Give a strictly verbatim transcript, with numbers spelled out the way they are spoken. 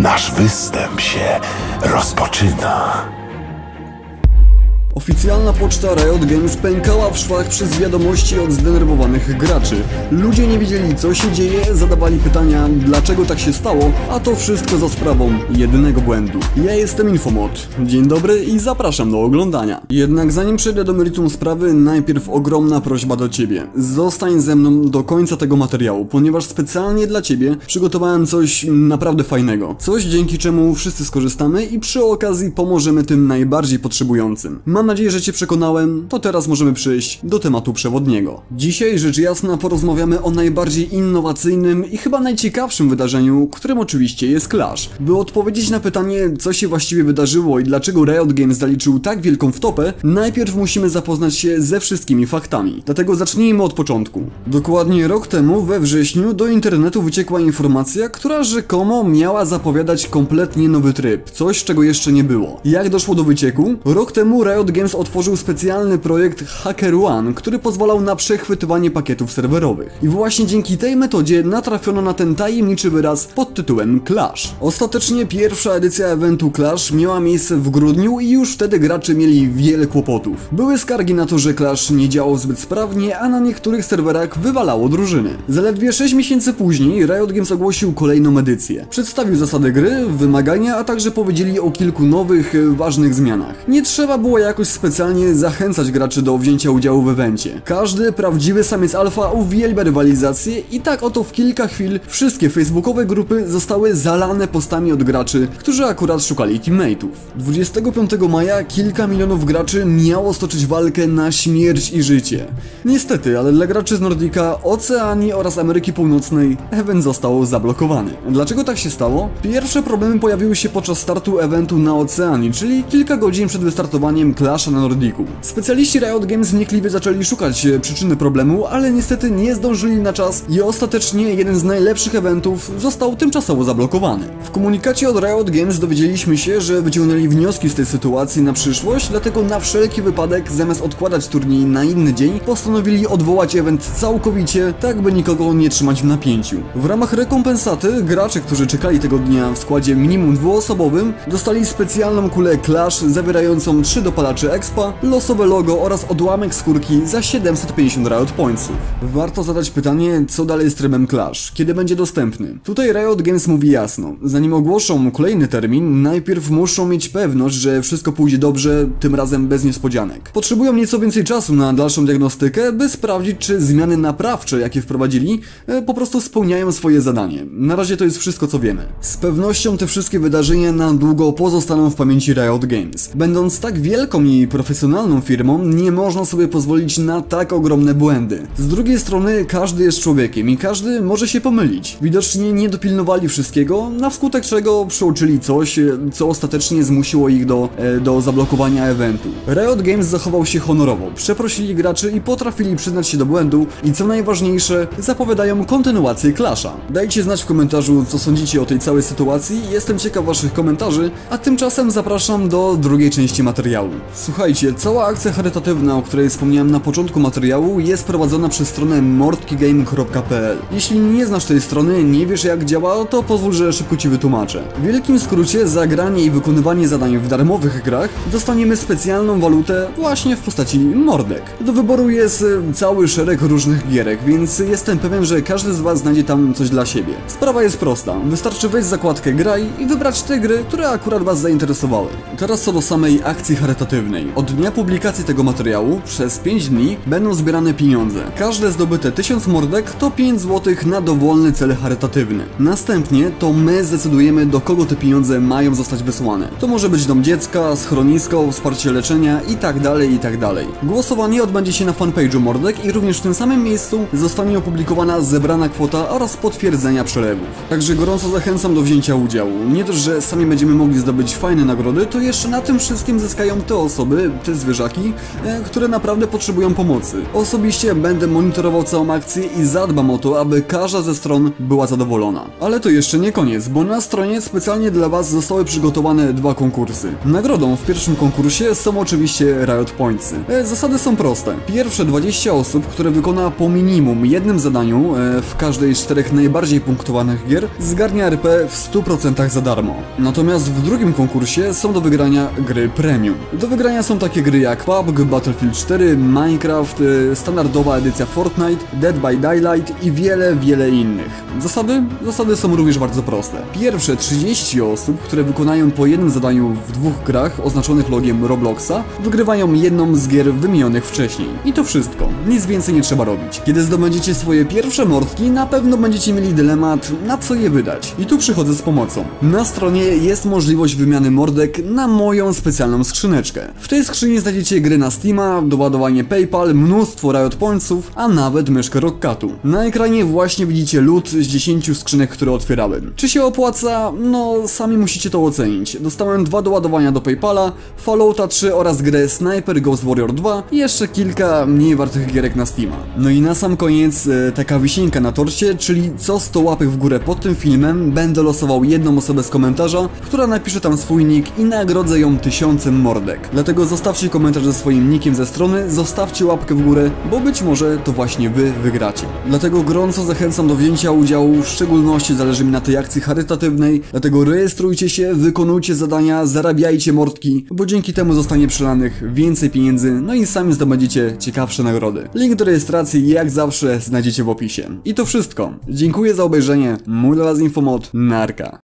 Nasz występ się rozpoczyna. Oficjalna poczta Riot Games pękała w szwach przez wiadomości od zdenerwowanych graczy. Ludzie nie wiedzieli, co się dzieje, zadawali pytania, dlaczego tak się stało, a to wszystko za sprawą jedynego błędu. Ja jestem Infomod. Dzień dobry i zapraszam do oglądania. Jednak zanim przejdę do meritum sprawy, najpierw ogromna prośba do ciebie. Zostań ze mną do końca tego materiału, ponieważ specjalnie dla ciebie przygotowałem coś naprawdę fajnego. Coś, dzięki czemu wszyscy skorzystamy i przy okazji pomożemy tym najbardziej potrzebującym. Mam nadzieję, że cię przekonałem, to teraz możemy przejść do tematu przewodniego. Dzisiaj, rzecz jasna, porozmawiamy o najbardziej innowacyjnym i chyba najciekawszym wydarzeniu, którym oczywiście jest Clash. By odpowiedzieć na pytanie, co się właściwie wydarzyło i dlaczego Riot Games zaliczył tak wielką wtopę, najpierw musimy zapoznać się ze wszystkimi faktami. Dlatego zacznijmy od początku. Dokładnie rok temu, we wrześniu, do internetu wyciekła informacja, która rzekomo miała zapowiadać kompletnie nowy tryb, coś czego jeszcze nie było. Jak doszło do wycieku? Rok temu Riot Games otworzył specjalny projekt HackerOne, który pozwalał na przechwytywanie pakietów serwerowych. I właśnie dzięki tej metodzie natrafiono na ten tajemniczy wyraz pod tytułem Clash. Ostatecznie pierwsza edycja eventu Clash miała miejsce w grudniu i już wtedy gracze mieli wiele kłopotów. Były skargi na to, że Clash nie działał zbyt sprawnie, a na niektórych serwerach wywalało drużyny. Zaledwie sześć miesięcy później Riot Games ogłosił kolejną edycję. Przedstawił zasady gry, wymagania, a także powiedzieli o kilku nowych, ważnych zmianach. Nie trzeba było jakoś specjalnie zachęcać graczy do wzięcia udziału w evencie. Każdy prawdziwy samiec alfa uwielbia rywalizację i tak oto w kilka chwil wszystkie facebookowe grupy zostały zalane postami od graczy, którzy akurat szukali teammateów. dwudziestego piątego maja kilka milionów graczy miało stoczyć walkę na śmierć i życie. Niestety, ale dla graczy z Nordica, Oceanii oraz Ameryki Północnej event został zablokowany. Dlaczego tak się stało? Pierwsze problemy pojawiły się podczas startu eventu na Oceanii, czyli kilka godzin przed wystartowaniem Clasha na Nordiku. Specjaliści Riot Games wnikliwie zaczęli szukać przyczyny problemu, ale niestety nie zdążyli na czas i ostatecznie jeden z najlepszych eventów został tymczasowo zablokowany. W komunikacie od Riot Games dowiedzieliśmy się, że wyciągnęli wnioski z tej sytuacji na przyszłość, dlatego na wszelki wypadek, zamiast odkładać turniej na inny dzień, postanowili odwołać event całkowicie, tak by nikogo nie trzymać w napięciu. W ramach rekompensaty gracze, którzy czekali tego dnia w składzie minimum dwuosobowym, dostali specjalną kulę Clash zawierającą trzy dopalacze expa, losowe logo oraz odłamek skórki za siedemset pięćdziesiąt Riot Pointsów. Warto zadać pytanie, co dalej z trybem Clash, kiedy będzie dostępny. Tutaj Riot Games mówi jasno, zanim ogłoszą kolejny termin, najpierw muszą mieć pewność, że wszystko pójdzie dobrze, tym razem bez niespodzianek. Potrzebują nieco więcej czasu na dalszą diagnostykę, by sprawdzić, czy zmiany naprawcze, jakie wprowadzili, po prostu spełniają swoje zadanie. Na razie to jest wszystko, co wiemy. Z pewnością te wszystkie wydarzenia na długo pozostaną w pamięci Riot Games. Będąc tak wielką i profesjonalną firmą, nie można sobie pozwolić na tak ogromne błędy. Z drugiej strony, każdy jest człowiekiem i każdy może się pomylić. Widocznie nie dopilnowali wszystkiego, na wskutek czego przeoczyli coś, co ostatecznie zmusiło ich do, e, do zablokowania eventu. Riot Games zachował się honorowo, przeprosili graczy i potrafili przyznać się do błędu i co najważniejsze, zapowiadają kontynuację Clasha. Dajcie znać w komentarzu, co sądzicie o tej całej sytuacji, jestem ciekaw waszych komentarzy, a tymczasem zapraszam do drugiej części materiału. Słuchajcie, cała akcja charytatywna, o której wspomniałem na początku materiału, jest prowadzona przez stronę mordkigame kropka p l. Jeśli nie znasz tej strony, nie wiesz jak działa, to pozwól, że szybko ci wytłumaczę. W wielkim skrócie, za granie i wykonywanie zadań w darmowych grach dostaniemy specjalną walutę właśnie w postaci mordek. Do wyboru jest cały szereg różnych gierek, więc jestem pewien, że każdy z was znajdzie tam coś dla siebie. Sprawa jest prosta, wystarczy wejść w zakładkę graj i wybrać te gry, które akurat was zainteresowały. Teraz co do samej akcji charytatywnej. Od dnia publikacji tego materiału przez pięć dni będą zbierane pieniądze. Każde zdobyte tysiąc mordek to pięć złotych na dowolny cel charytatywny. Następnie to my zdecydujemy, do kogo te pieniądze mają zostać wysłane. To może być dom dziecka, schronisko, wsparcie leczenia i tak dalej, i tak dalej. Głosowanie odbędzie się na fanpage'u mordek i również w tym samym miejscu zostanie opublikowana zebrana kwota oraz potwierdzenia przelewów. Także gorąco zachęcam do wzięcia udziału. Nie dość, że sami będziemy mogli zdobyć fajne nagrody, to jeszcze na tym wszystkim zyskają te osoby, osoby, te zwierzaki, e, które naprawdę potrzebują pomocy. Osobiście będę monitorował całą akcję i zadbam o to, aby każda ze stron była zadowolona. Ale to jeszcze nie koniec, bo na stronie specjalnie dla was zostały przygotowane dwa konkursy. Nagrodą w pierwszym konkursie są oczywiście Riot Pointsy. E, zasady są proste. Pierwsze dwadzieścia osób, które wykona po minimum jednym zadaniu e, w każdej z czterech najbardziej punktowanych gier, zgarnia R P w stu procentach za darmo. Natomiast w drugim konkursie są do wygrania gry premium. Do wygrania są takie gry jak P U B G, Battlefield cztery, Minecraft, e, standardowa edycja Fortnite, Dead by Daylight i wiele, wiele innych. Zasady? Zasady są również bardzo proste. Pierwsze trzydzieści osób, które wykonają po jednym zadaniu w dwóch grach oznaczonych logiem Robloxa, wygrywają jedną z gier wymienionych wcześniej. I to wszystko. Nic więcej nie trzeba robić. Kiedy zdobędziecie swoje pierwsze mordki, na pewno będziecie mieli dylemat, na co je wydać. I tu przychodzę z pomocą. Na stronie jest możliwość wymiany mordek na moją specjalną skrzyneczkę. W tej skrzyni znajdziecie gry na Steama, doładowanie PayPal, mnóstwo Riot Pointsów, a nawet myszkę Rockcatu. Na ekranie właśnie widzicie loot z dziesięciu skrzynek, które otwierałem. Czy się opłaca? No, sami musicie to ocenić. Dostałem dwa doładowania do PayPala, Fallouta trzy oraz grę Sniper Ghost Warrior dwa i jeszcze kilka mniej wartych gierek na Steama. No i na sam koniec e, taka wisienka na torcie, czyli co sto łapek w górę pod tym filmem będę losował jedną osobę z komentarza, która napisze tam swój nick i nagrodzę ją tysiącem mordek. Dlatego zostawcie komentarz ze swoim nickiem ze strony, zostawcie łapkę w górę, bo być może to właśnie wy wygracie. Dlatego gorąco zachęcam do wzięcia udziału, w szczególności zależy mi na tej akcji charytatywnej, dlatego rejestrujcie się, wykonujcie zadania, zarabiajcie mordki, bo dzięki temu zostanie przelanych więcej pieniędzy, no i sami zdobędziecie ciekawsze nagrody. Link do rejestracji jak zawsze znajdziecie w opisie. I to wszystko. Dziękuję za obejrzenie, mój dla was Infomod, narka.